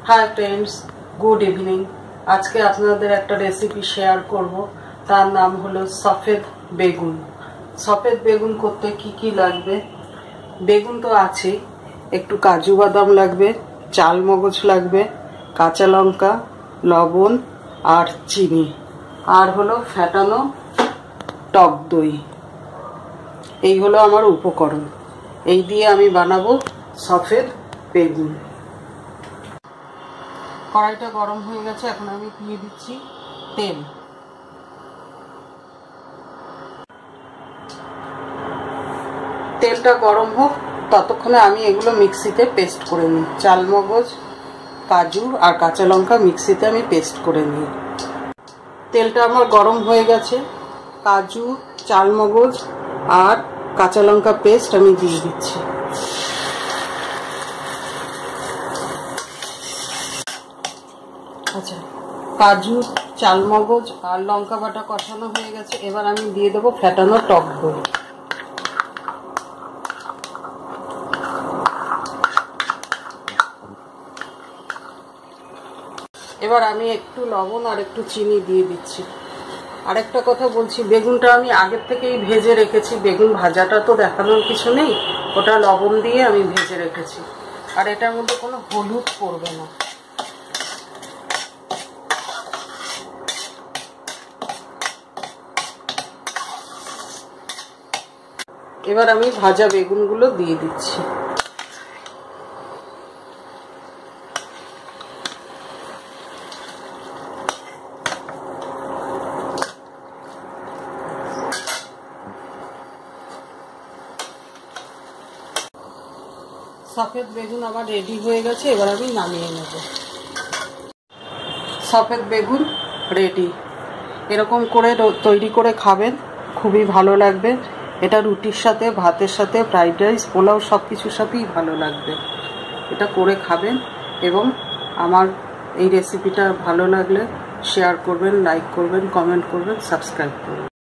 Hi friends, good evening. आज के आपनादेर एक रेसिपि शेयर करब, तार नाम हलो सफेद बेगुन। सफेद बेगुन करते की लागबे, बेगुन तो आछे, एकटू काजू बादाम लागबे, चाल मगज लागबे, काँचा लंका, लवण और चीनी और हलो फैटानो टक दई। এই হলো আমার উপকরণ। এই দিয়ে আমি বানাবো সফেদ বেগুন। কড়াইটা গরম হয়ে গেছে, এখন আমি দিয়ে দিচ্ছি তেল। তেলটা গরম হোক, ততক্ষণে আমি এগুলো মিক্সিতে পেস্ট করে নিই। চালমগজ, কাজু আর কাঁচা লঙ্কা মিক্সিতে আমি পেস্ট করে নিই। তেলটা আমার গরম হয়ে গেছে, কাজু, চালমগজ আর কাঁচা লঙ্কা পেস্ট আমি দিয়ে দিচ্ছি। আচ্ছা, কাজু, চালমগজ আর লঙ্কা বাটা কষানো হয়ে গেছে, এবার আমি দিয়ে দেবো ফ্যাটানো টক দই। এবার আমি একটু লবণ আর একটু চিনি দিয়ে দিচ্ছি। আরেকটা কথা বলছি, বেগুনটা আমি আগের থেকেই ভেজে রেখেছি। বেগুন ভাজাটা তো দেখানোর কিছু নেই, ওটা লবণ দিয়ে আমি ভেজে রেখেছি। আর এটার মধ্যে কোনো হলুদ পড়বে না। এবার আমি ভাজা বেগুনগুলো দিয়ে দিচ্ছি। সফেদ বেগুন আমার রেডি হয়ে গেছে, এবার আমি নামিয়ে নেব। সফেদ বেগুন রেডি। এরকম করে তৈরি করে খাবেন, খুবই ভালো লাগবে। এটা রুটির সাথে, ভাতের সাথে, ফ্রাইড রাইস, পোলাও সব কিছুর সাথেই ভালো লাগবে। এটা করে খাবেন এবং আমার এই রেসিপিটা ভালো লাগলে শেয়ার করবেন, লাইক করবেন, কমেন্ট করবেন, সাবস্ক্রাইব করবেন।